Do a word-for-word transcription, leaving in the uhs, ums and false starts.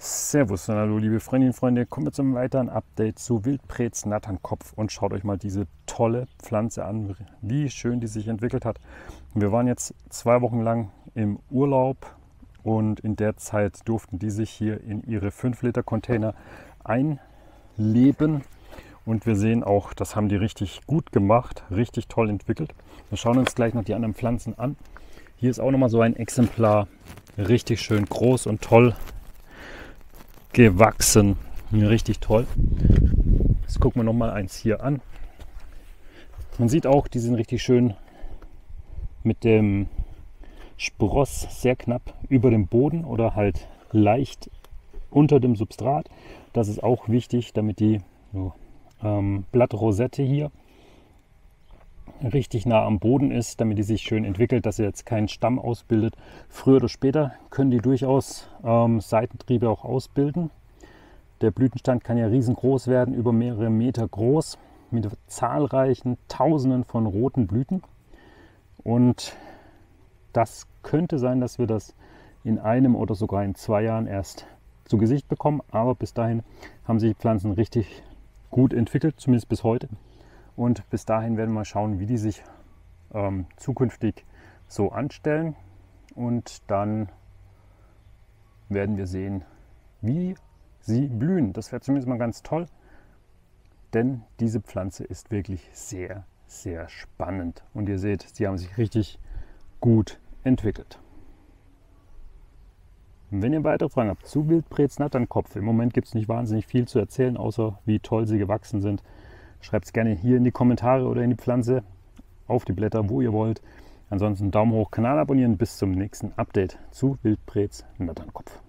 Servus und hallo liebe Freundinnen und Freunde, kommen wir zum weiteren Update zu Wildprez Natternkopf und schaut euch mal diese tolle Pflanze an, wie schön die sich entwickelt hat. Wir waren jetzt zwei Wochen lang im Urlaub und in der Zeit durften die sich hier in ihre fünf Liter Container einleben und wir sehen auch, das haben die richtig gut gemacht, richtig toll entwickelt. Wir schauen uns gleich noch die anderen Pflanzen an. Hier ist auch nochmal so ein Exemplar, richtig schön groß und toll gewachsen, richtig toll. Jetzt gucken wir noch mal eins hier an. Man sieht auch, die sind richtig schön mit dem Spross sehr knapp über dem Boden oder halt leicht unter dem Substrat. Das ist auch wichtig, damit die so, ähm, Blattrosette hier richtig nah am Boden ist, damit die sich schön entwickelt, dass sie jetzt keinen Stamm ausbildet. Früher oder später können die durchaus ähm, Seitentriebe auch ausbilden. Der Blütenstand kann ja riesengroß werden, über mehrere Meter groß, mit zahlreichen Tausenden von roten Blüten. Und das könnte sein, dass wir das in einem oder sogar in zwei Jahren erst zu Gesicht bekommen. Aber bis dahin haben sich die Pflanzen richtig gut entwickelt, zumindest bis heute. Und bis dahin werden wir mal schauen, wie die sich ähm, zukünftig so anstellen. Und dann werden wir sehen, wie sie blühen. Das wäre zumindest mal ganz toll, denn diese Pflanze ist wirklich sehr, sehr spannend. Und ihr seht, sie haben sich richtig gut entwickelt. Wenn ihr weitere Fragen habt zu Wildprez Natternkopf, im Moment gibt es nicht wahnsinnig viel zu erzählen, außer wie toll sie gewachsen sind. Schreibt es gerne hier in die Kommentare oder in die Pflanze, auf die Blätter, wo ihr wollt. Ansonsten Daumen hoch, Kanal abonnieren. Bis zum nächsten Update zu Wildprez Natternkopf.